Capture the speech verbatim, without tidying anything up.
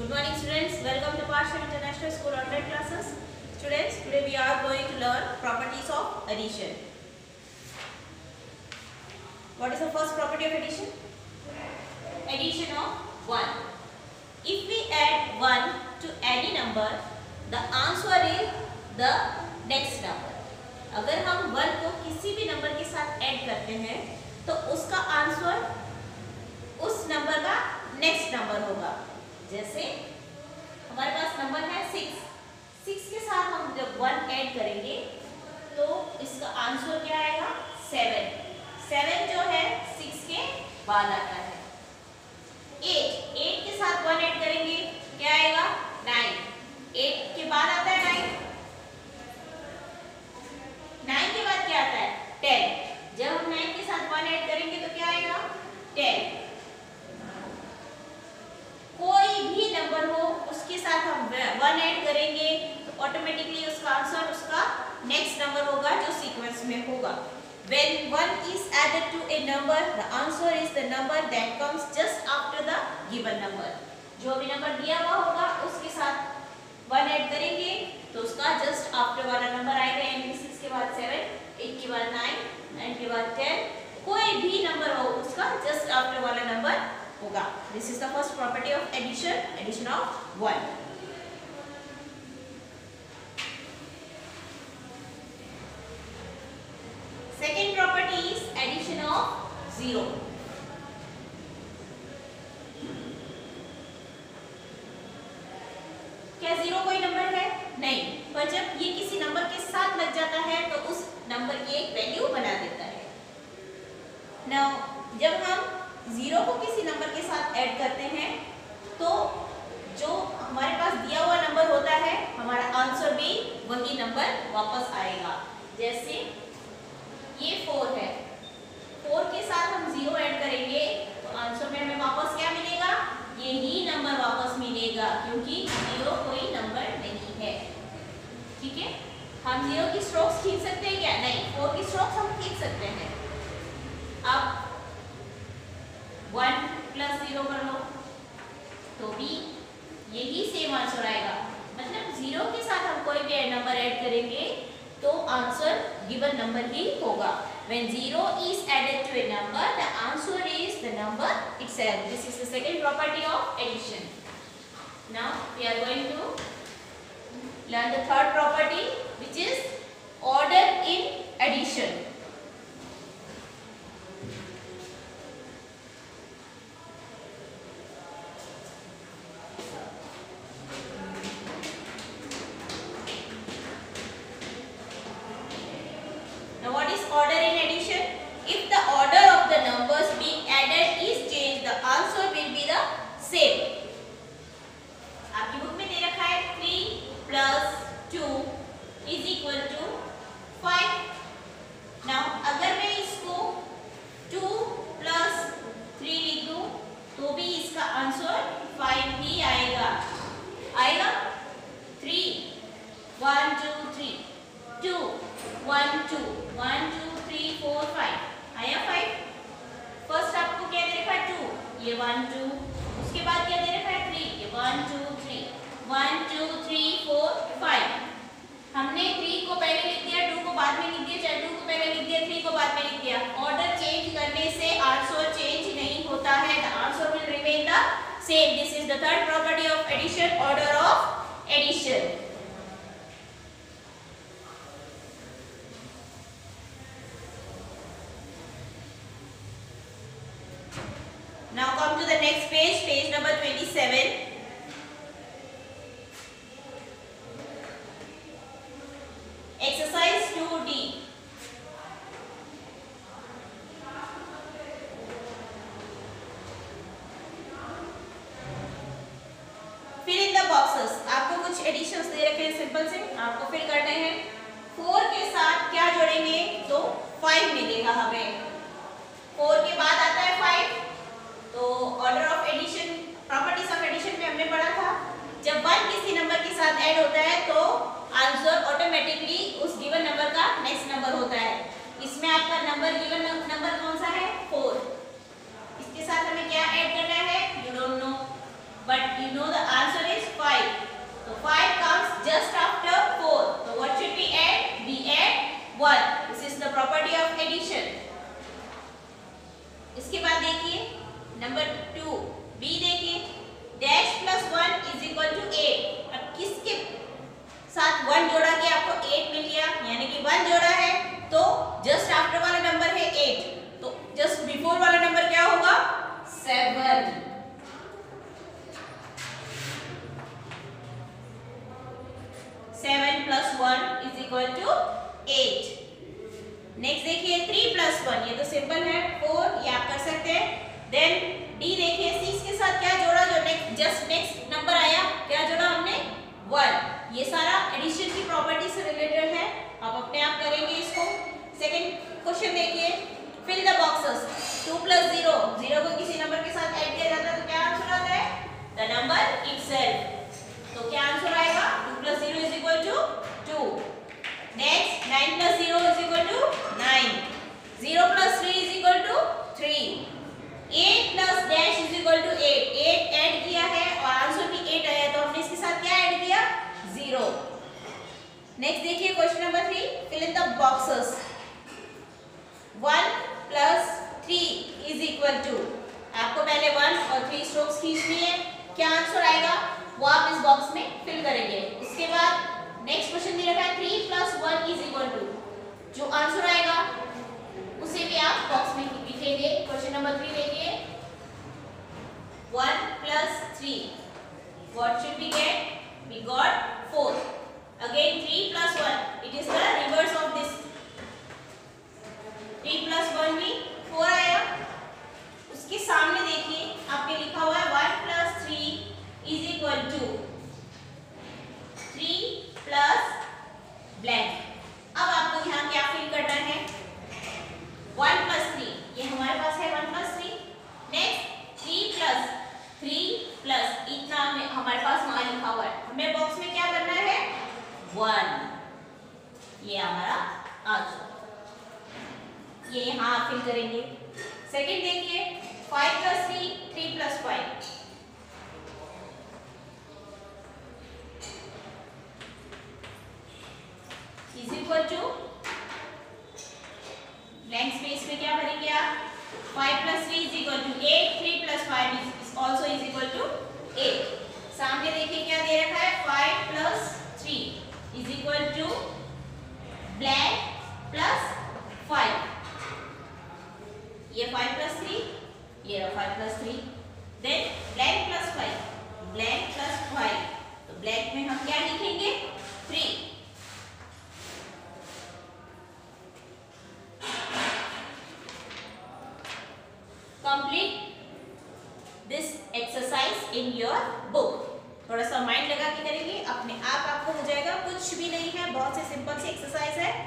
Good morning students, welcome to Parsha International School online classes. Students, today we are going to learn properties of addition. What is the first property of addition? Addition of one. If we add one to any number, the answer is the next number. अगर हम one को किसी भी number के साथ add करते हैं तो उसका आंसर उस नंबर का नेक्स्ट नंबर होगा. जैसे हमारे पास नंबर है सिक्स. सिक्स के साथ हम जब वन ऐड करेंगे तो इसका आंसर क्या आएगा? सेवन. सेवन जो है सिक्स के बाद आता है. एट. एट के साथ वन ऐड करेंगे क्या आएगा? नाइन. एट के बाद आता है नाइन. नाइन के बाद क्या आता है? टेन. जब हम नाइन के साथ वन ऐड करेंगे तो क्या आएगा? टेन. कोई भी नंबर हो उसके साथ हम वन ऐड करेंगे तो ऑटोमेटिकली उसका आंसर उसका नेक्स्ट नंबर होगा जो सीक्वेंस में होगा. When one is added to a number, the answer is the number that comes just after the given number. जो भी नंबर दिया हुआ होगा उसके साथ वन ऐड करेंगे तो उसका जस्ट आफ्टर वाला नंबर आएगा. यानी सिक्स के बाद सेवन, एट के बाद नाइन, नाइन के बाद टेन. कोई भी नंबर हो उसका जस्ट आफ्टर वाला नंबर होगा. This is the first property of addition, addition of one. Second property is addition of zero. क्या जीरो कोई नंबर है? नहीं. पर जब ये किसी नंबर के साथ लग जाता है तो उस नंबर की एक वैल्यू बना देता है. Now, जब हम जीरो को किसी नंबर के साथ ऐड करते हैं तो जो हमारे पास दिया हुआ नंबर होता है हमारा आंसर भी वही नंबर वापस आएगा. जैसे ये फोर है. फोर के साथ हम जीरो ऐड करेंगे तो आंसर में हमें वापस क्या मिलेगा? यही नंबर वापस मिलेगा क्योंकि जीरो कोई नंबर नहीं है. ठीक है. हम जीरो की स्ट्रोक्स खींच सकते हैं क्या? नहीं. फोर की स्ट्रोक्स हम खींच सकते हैं. अब वन प्लस जीरो कर लो तो भी यही सेम आंसर आएगा. मतलब जीरो के साथ हम कोई भी नंबर ऐड करेंगे तो आंसर गिवन नंबर ही होगा. When zero is added to a number, the answer is the number itself. This is the second property of addition. Now we are going to learn the third property, which is order in addition. Now what is order in addition? If the order of the numbers being added is changed, the answer will be the same. आपकी book में दे रखा है three plus two is equal to five. Now अगर मैं इसको two plus three लिख दूं तो भी इसका आंसर फाइव ही आएगा. आएगा three, one two three, two, one two, one two three four five. आया फाइव. फर्स्ट आपको क्या दे रखा है? टू. ये वन टू. उसके बाद क्या दे रखा है? थ्री. ये one two three, one two three four five. हमने थ्री को पहले लिख दिया, टू को बाद में लिख दिया, चाहे टू को पहले लिख दिया, थ्री को बाद में लिख दिया. ऑर्डर चेंज करने से आंसर चेंज नहीं होता है. The answer will remain the same. This is the third property of addition, order of addition. Now come to the next page, page number twenty-seven. Exercise two D. Fill in the boxes. आपको कुछ editions दे रखे हैं simple से, आपको fill करने हैं. Four के साथ क्या जोड़ेंगे तो फाइव मिलेगा हमें. फोर के बाद आता है फाइव. तो order of addition, properties of addition में हमने पढ़ा था जब वन किसी नंबर के साथ ऐड होता है तो आंसर ऑटोमेटिकली उस गिवन नंबर का नेक्स्ट नंबर होता है. इसमें आपका नंबर गिवन नंबर कौन सा है? फोर. इसके साथ हमें क्या ऐड करना है? You don't know, but you know the answer number to be देखिए, dash plus one is equal to eight. अब किसके साथ वन जोड़ा के आपको एट मिल गया, यानी कि वन जोड़ा है तो जस्ट आफ्टर वाला नंबर है एट, तो जस्ट बिफोर वाला नंबर क्या होगा, seven. Seven plus one is equal to eight. Next देखिए थ्री प्लस वन, ये तो सिंपल है, फोर, ये आप कर सकते हैं। देन डी देखिए, सिक्स के साथ क्या जोड़ा, जो नेक्स्ट जस्ट नेक्स्ट नंबर आया, क्या जोड़ा हमने, वन। ये सारा एडिशन की प्रॉपर्टी से रिलेटेड है, आप अपने आप करेंगे इसको। सेकंड क्वेश्चन देखिए, fill the boxes. Two plus zero, zero को किसी नंबर के साथ ऐड किया जाता है तो क्या आंसर आता है, द नंबर इटसेल्फ। तो क्या आंसर आएगा, two plus zero is equal to two. Next nine plus zero is equal to nine. Zero plus three is equal to three. Eight plus dash is equal to eight. Eight add किया है और answer भी eight आया, तो हमने इसके साथ क्या ऐड किया, जीरो। नेक्स्ट देखिए question number three, fill in the boxes. One plus three is equal to, आपको पहले वन और थ्री स्ट्रोक्स खींचनी है, क्या आंसर आएगा वो आप इस बॉक्स में फिल करेंगे। उसके बाद नेक्स्ट क्वेश्चन दे रखा है three plus one is equal to, जो आंसर आएगा उसे भी आप बॉक्स में लिखेंगे। क्वेश्चन नंबर थ्री देखिए, one plus three, what should we get, we got four. Again three plus one, it is the reverse of this. Three plus one भी four आया। उसके सामने देखिए आपने लिखा हुआ है one plus three is equal to three plus blank. अब आपको यहाँ क्या फिल करना है, वन प्लस थ्री, ये हमारे पास है one plus three. Next three plus three plus इतना में हमारे पास वहां लिखा हुआ है, हमें बॉक्स में क्या करना है, वन। ये हमारा आंसर, ये यहाँ फिल करेंगे। सेकंड देखिए, five plus three, three plus five, is equal to blank space में क्या भरेंगे आप, five plus three is equal to eight, three plus five is also is equal to eight. सामने देखिए क्या दे रखा है, five plus three is equal to blank plus five. ये फाइव प्लस थ्री, ये रहा five plus three. Then blank plus five, blank plus five, तो ब्लैंक में हम क्या लिखेंगे, three. Complete this exercise in your book. थोड़ा सा माइंड लगा के करेंगे, अपने आप आपको हो जाएगा, कुछ भी नहीं है, बहुत से सिंपल सी एक्सरसाइज है।